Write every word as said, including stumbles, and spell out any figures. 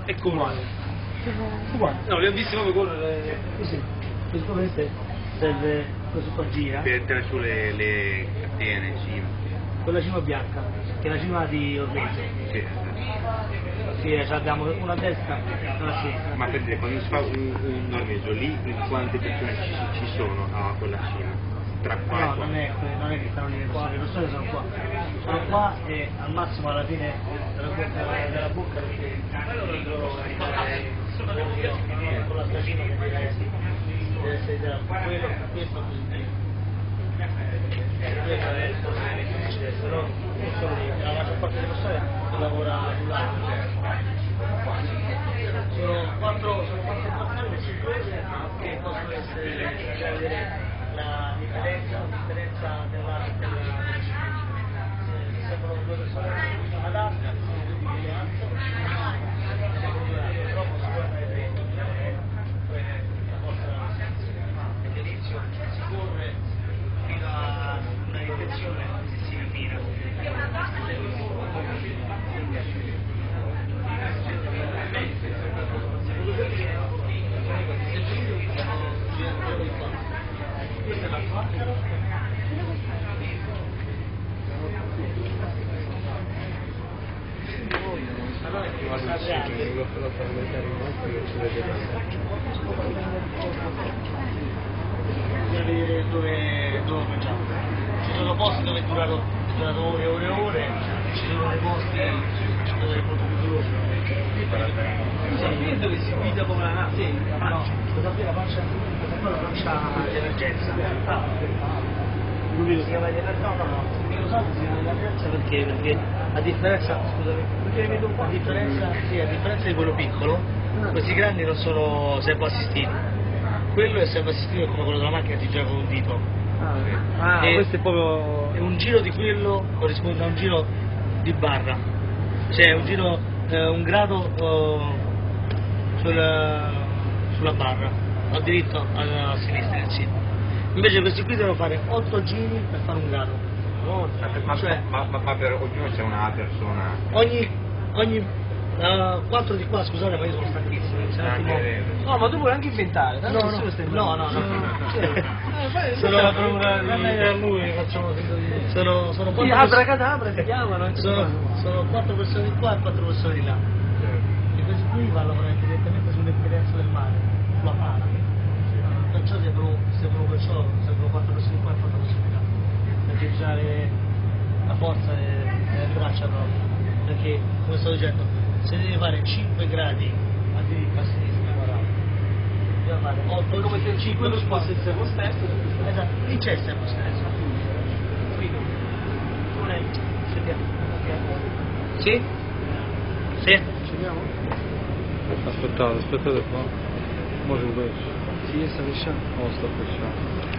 e corrono. Uguale. No, li ho visti proprio correre. Così. Questo questo serve, questo qua gira. Per tirare su le, le catene, cima. Quella cima bianca, che è la cima di Orvieto. Sì. Sì, abbiamo una a destra e una a sinistra. Ma per dire, quando si fa un, un ormeggio lì, quante persone ci, ci sono a quella cima? Tra qua No, e qua? non è, non è che stanno lì le persone, le persone sono qua. Sono qua e al massimo alla fine della bocca, della bocca perché loro con la tracina che deve essere deve essere da quello, questo così. Quello è il però non solo lì, la maggior parte delle persone che lavora sull'altro. Sono quattro, sono quattro platforme sicure che possono essere, cioè, vedere la differenza, la differenza della della se sembrano due persone adatte, sono due altre, troppo si guarda le tre, poi la forza dell'inizio si corre fino a una direzione e si cammina. Questa è la quattro. Bisogna vedere dove, dove facciamo. Ci sono posti dove durano, durano ore e ore e ore, ci sono dei posti dove è molto più veloce. Sì, dove si guida come una nave. Sì, no, questa qui è la pancia, questa qua è la pancia di emergenza. Si chiama di emergenza? No, no, no, mi lo so, si chiama di emergenza perché, perché a differenza, scusami, perché vedo un po' a differenza, sì, a differenza di quello piccolo, questi grandi non sono servo assistiti. Quello è servo assistito come quello della macchina, ti gira con un dito. Ah, E- questo è proprio... E un giro di quello corrisponde a un giro di barra, cioè un giro, eh, un grado eh, sul, sulla barra, a diritto, a, a sinistra e a sinistra. Invece questi qui devono fare otto giri per fare un grado. Ma, Cioè, ma, ma, ma per ognuno c'è una persona. ogni, ogni uh, quattro di qua, scusate, ma io sono stanchissimo. se un Anche attimo- vero. No, ma tu puoi anche inventare, tanto No, no, nessuno sta no, no, no. Eh, fai- Sono- questa è la procura di a lui, facciamo finta di... Sono, sono Sì, quattro abracadabra si chiamano. sono, sono quattro persone di qua e quattro persone di là. E questi qui vanno veramente direttamente sull'esperienza del mare, sulla para. Perciò sembrano, sembrano perciò, sembrano quattro persone di qua e quattro persone di là. Perché bisogna avere la forza nelle, nelle braccia proprio. Perché, come sto dicendo, se devi fare cinque gradi a diritto, a sinistra, guardate. Bisogna fare otto, Come se il cinque non fosse il servo stesso. esatto, lì c'è il servo stesso. Qui, non è, sentiamo. Sì? Sì? Aspettate, aspettate qua. Mo ci penso. Sì, sta lisciando. Oh, sto pesciando.